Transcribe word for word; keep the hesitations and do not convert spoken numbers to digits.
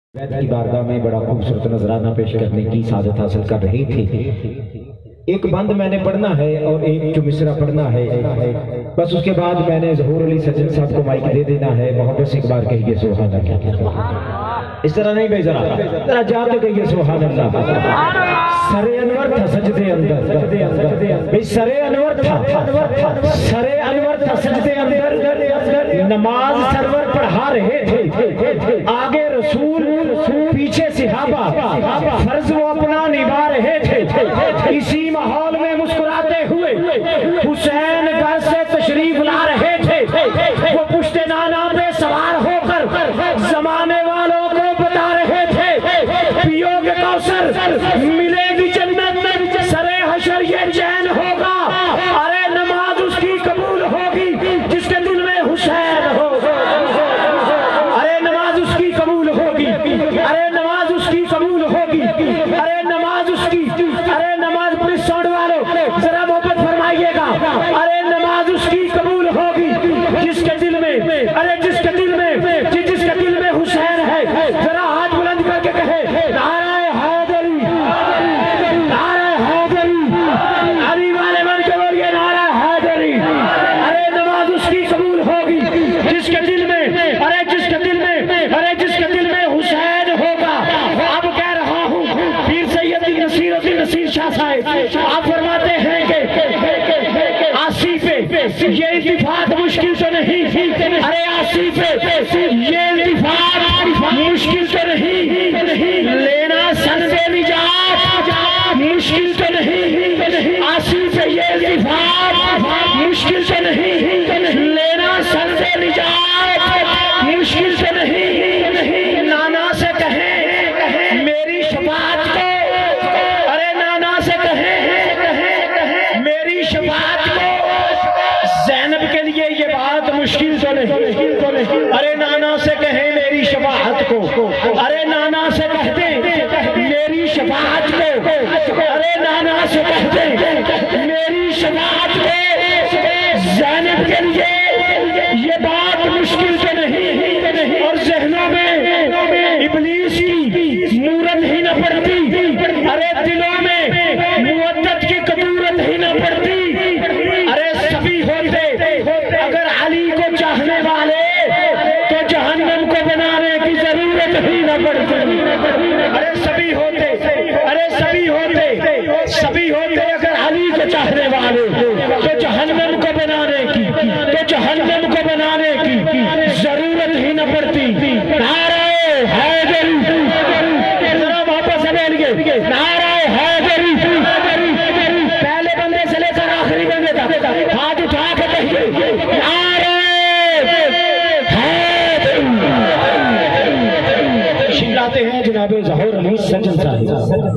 وید کی بارگاہ میں بڑا خوبصورت نذرانہ پیش کرنے کی سعادت حاصل کر رہے تھے۔ ایک بند میں نے پڑھنا ہے اور ایک جو مصرع پڑھنا ہے، بس اس کے بعد میں نے ظہور علی سجن صاحب کو مائک دے دینا ہے۔ محبت سے ایک بار کہیے سبحان اللہ۔ اس طرح نہیں بھائی، ذرا ذرا جاتے کہیے سبحان اللہ۔ سرے انور تھا سجدے اندر، بھئی سرے انور تھا سرے انور تھا سجدے اندر، نماز سرور پڑھا رہے تھے، آگے رسول پیچھے صحابہ، فرض وہ اپنا نبھا رہے تھے۔ اسی ماحول میں مسکراتے ہوئے حسین گھر سے تشریف لا رہے تھے۔ وہ پشت نانا پہ سوار ہو کر زمانے والوں کو بتا رہے تھے، پیو گے کوثر ملے گی جنت میں، سرے حشر یہ چین ہوگا۔ ارے نماز اس کی قبول ہوگی جس کے دل میں حسین ہو، ارے نماز اس کی قبول ہوگی، ارے نماز اس کی قبول ہوگی، ارے نماز اس کی، ارے نماز پولیس ساؤنڈ والوں ذرا محبت فرمائیے گا، ارے نماز اس کی قبول ہوگی جس کے دل میں، ارے جس کے دل میں، جس کے دل میں حسین ہے، ذرا ہاتھ بلند کر کے کہے نعرہ حیدری، نعرہ حیدری، علی والے بن کے بولیے نعرہ حیدری۔ ارے نماز اس کی قبول ہوگی جس کے دل میں، ارے جس کے دل میں، ارے جس کے دل میں حسین ہوگا۔ اب کہہ رہا ہوں پیر سید نصیر الدین نصیر شاہ صاحب، آپ فرماتے ہیں کہ آسی پہ یہ التفات مشکل تو نہیں، ارے آسی پہ یہ التفات مشکل تو نہیں، لینا سند نجات مشکل تو نہیں، آسی پہ یہ التفات مشکل تو نہیں، لینا سند نجات مشکل تو نہیں۔ نانا سے کہیں میری شفاعت کو، ارے نانا سے کہیں میری شفاعت کو، زینب کے لیے یہ بات مشکل تو نہیں، ارے نانا سے کہیں میری شفاعت کو، ارے نانا سے کہتے میری شفاعت کو، ارے نانا سے کہتے میری شفاعت کو، زینب کے لیے یہ بات مشکل تو نہیں، اور ذہنوں میں ابلیس کی مورت ہی نہ پڑتی، ارے دلوں میں مودت کی قدورت ہی نہ پڑتی۔ ارے سبھی ہوتے اگر علی کو چاہنے والے تو جہنم کو بنانے کی ضرورت ہی نہ پڑتی۔ ارے سبھی ہوتے، ارے سبھی ہوتے، سبھی ہوتے اگر علی کو چاہنے والے تو جہنم کو بنانے کی، تو جہنم کو بنانے کی ضرورت ہی نہ پڑتی۔ نعرہ حیدری، ذرا واپس سے بولیے نعرہ حیدری، پہلے بندے سے لے کر آخری بندے تک ہاتھ اٹھا کے کہیے نعرہ حیدری۔ شکراتے ہیں جناب ظہور علی سجن صاحب۔